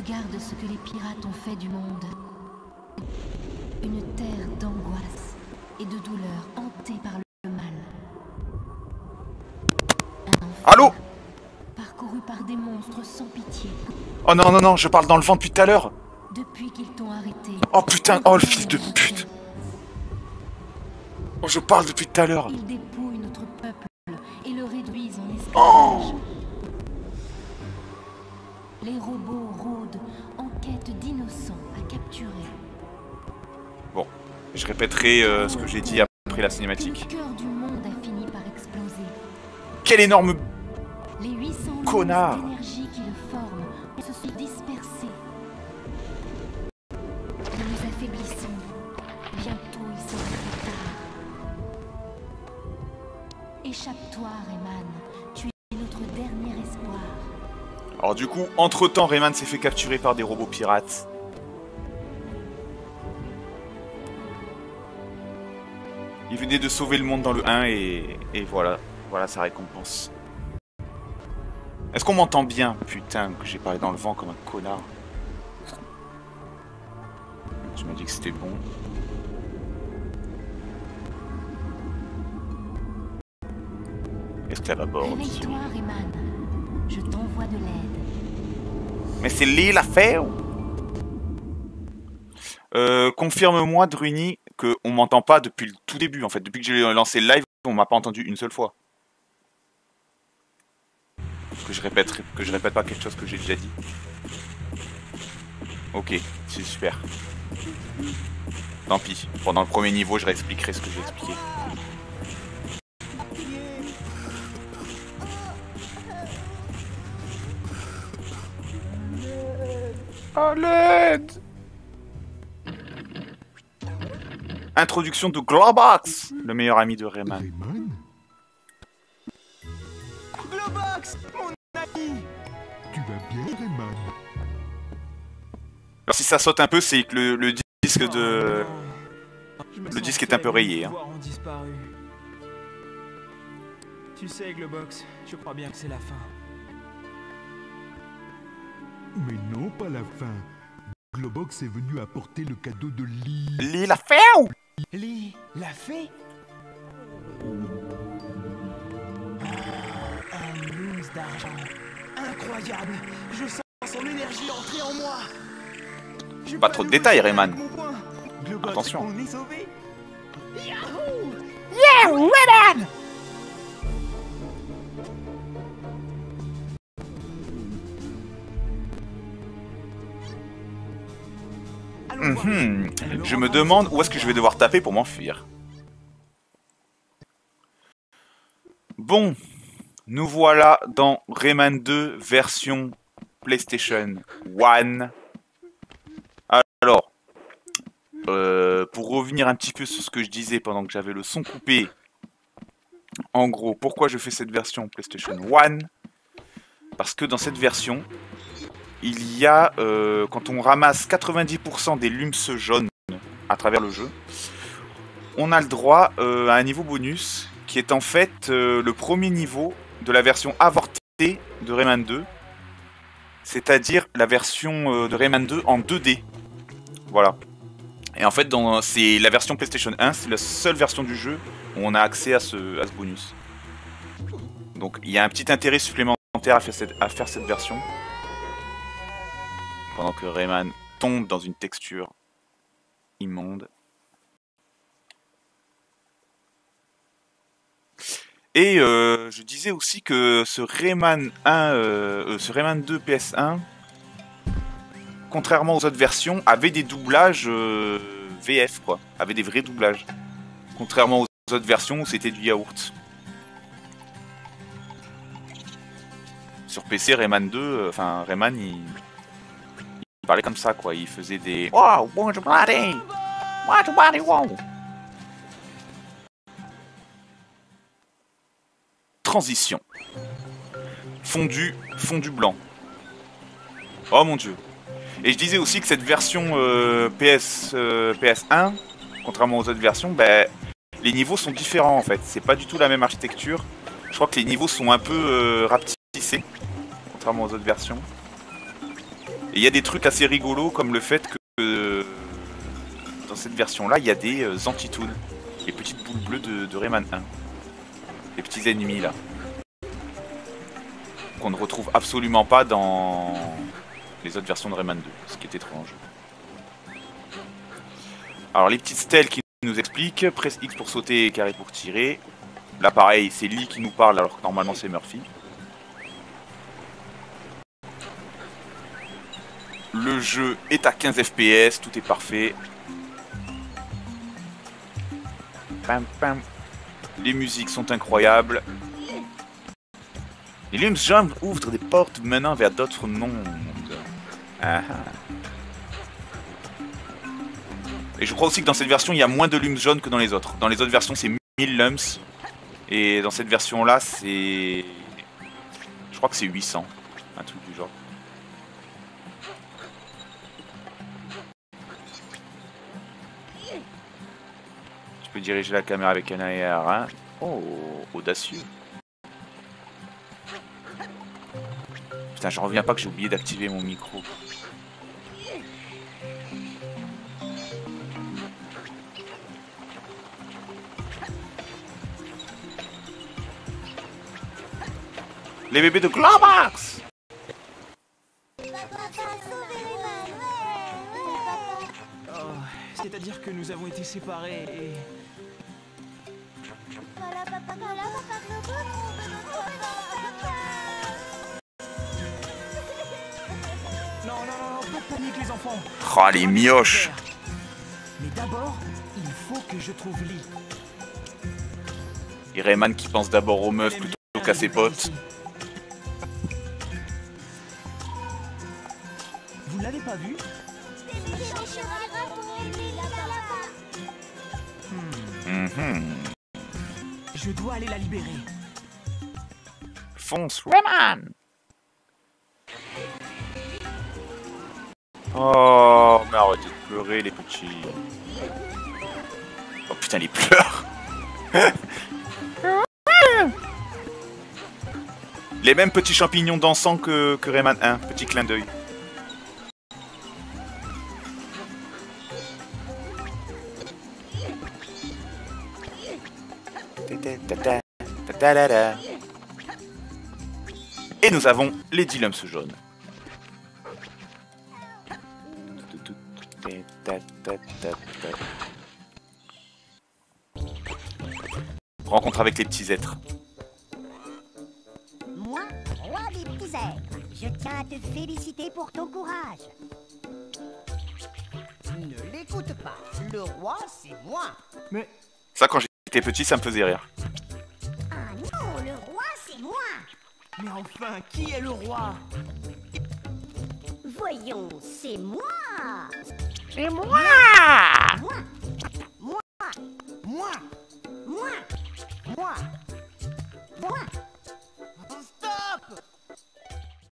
Regarde ce que les pirates ont fait du monde. Une terre d'angoisse et de douleur hantée par le mal. Un enfer Allô? parcouru par des monstres sans pitié. Oh non, non, non, je parle dans le vent depuis tout à l'heure. Depuis qu'ils t'ont arrêté. Oh putain, oh le fils de pute. Oh, je parle depuis tout à l'heure. Ils dépouillent notre peuple et le réduisent en esclavage. Oh. Les robots rôdent en quête d'innocents à capturer. Bon, je répéterai ce que j'ai dit après la cinématique. Le cœur du monde a fini par exploser. Quel énorme Les 800 connard d'énergie qui le forment se sont dispersés. Nous nous affaiblissons. Bientôt il sera trop tard. Échappe-toi, Rayman. Tu es notre dernier espoir. Alors du coup, entre-temps, Rayman s'est fait capturer par des robots pirates. Il venait de sauver le monde dans le 1 et voilà. Voilà sa récompense. Est-ce qu'on m'entend bien? Putain, que j'ai parlé dans le vent comme un connard. Je me dis que c'était bon. Esclave à bord. Réveille-toi, Rayman. Je t'envoie de l'aide. Mais c'est l'île à faire. Confirme-moi, Druni, qu'on m'entend pas depuis le tout début, en fait. Depuis que j'ai lancé le live, on m'a pas entendu une seule fois. Que je répète pas quelque chose que j'ai déjà dit. Ok, c'est super. Tant pis. Pendant le premier niveau, je réexpliquerai ce que j'ai expliqué. À l'aide! Introduction de Globox, le meilleur ami de Rayman. Rayman? Globox, mon ami! Tu vas bien, Rayman? Alors si ça saute un peu, c'est que le disque de... Je me Le sens disque est un peu faible, rayé, mes hein. pouvoirs ont disparu. Tu sais, Globox, je crois bien que c'est la fin. Mais non, pas la fin. Globox est venu apporter le cadeau de Lee. L'île à faire. Lee l'a fait? Un mousse d'argent. Incroyable! Je sens son énergie entrer en moi! J'ai Pas trop de le détails, réussir Rayman. avec mon poing. Globox, Attention. on est sauvé! Yahoo! Allons voir. Je me demande où est-ce que je vais devoir taper pour m'enfuir. Bon, nous voilà dans Rayman 2 version PlayStation 1. Alors, pour revenir un petit peu sur ce que je disais pendant que j'avais le son coupé, en gros, pourquoi je fais cette version PlayStation 1? Parce que dans cette version, il y a, quand on ramasse 90% des lumps jaunes à travers le jeu, on a le droit à un niveau bonus qui est en fait le premier niveau de la version avortée de Rayman 2, c'est-à-dire la version de Rayman 2 en 2D. Voilà. Et en fait, c'est la version PlayStation 1, c'est la seule version du jeu où on a accès à ce bonus. Donc il y a un petit intérêt supplémentaire à faire cette version. Pendant que Rayman tombe dans une texture immonde. Et je disais aussi que ce Rayman 2 PS1, contrairement aux autres versions, avait des doublages VF, quoi. Avait des vrais doublages. Contrairement aux autres versions où c'était du yaourt. Sur PC, Rayman 2, Rayman, il parlait comme ça, quoi. Il faisait des... Wow, bonjour, buddy! What, buddy, wow! Transition. Fondu blanc. Oh mon dieu. Et je disais aussi que cette version PS1, contrairement aux autres versions, ben, les niveaux sont différents en fait. C'est pas du tout la même architecture. Je crois que les niveaux sont un peu rapetissés, contrairement aux autres versions. Et il y a des trucs assez rigolos comme le fait que dans cette version-là, il y a des anti-toons. Les petites boules bleues de Rayman 1. Les petits ennemis là. Qu'on ne retrouve absolument pas dans les autres versions de Rayman 2. Ce qui est étrange. Alors les petites stèles qui nous expliquent. Presse X pour sauter et carré pour tirer. Là pareil, c'est Lee qui nous parle alors que normalement c'est Murphy. Le jeu est à 15 FPS, tout est parfait. Pam, pam. Les musiques sont incroyables. Les lumes jaunes ouvrent des portes menant vers d'autres mondes. Ah. Et je crois aussi que dans cette version, il y a moins de lumes jaunes que dans les autres. Dans les autres versions, c'est 1000 lumps. Et dans cette version-là, c'est... Je crois que c'est 800. Un truc du genre. Je peux diriger la caméra avec un AR1. Oh, audacieux. Putain, j'en reviens pas que j'ai oublié d'activer mon micro. Les bébés de Globox! Oh, c'est-à-dire que nous avons été séparés et... Non, pas de panique les enfants. Oh, les mioches! Mais d'abord, il faut que je trouve Lee. Et Rayman qui pense d'abord aux meufs plutôt qu'à ses potes. Vous l'avez pas vu? Je dois aller la libérer. Fonce, Rayman! Oh, mais arrêtez de pleurer, les petits. Oh putain, les pleurs! Les mêmes petits champignons dansants que Rayman 1, petit clin d'œil. Et nous avons les 10 lumps jaunes. Rencontre avec les petits êtres. Moi, roi des petits êtres, je tiens à te féliciter pour ton courage. Ne l'écoute pas, le roi c'est moi. Mais... Ça, quand j'étais petit, ça me faisait rire. Ah non, le roi c'est moi. Mais enfin, qui est le roi? Voyons, c'est moi. C'est moi! Moi, moi, Moi! moi, moi, moi.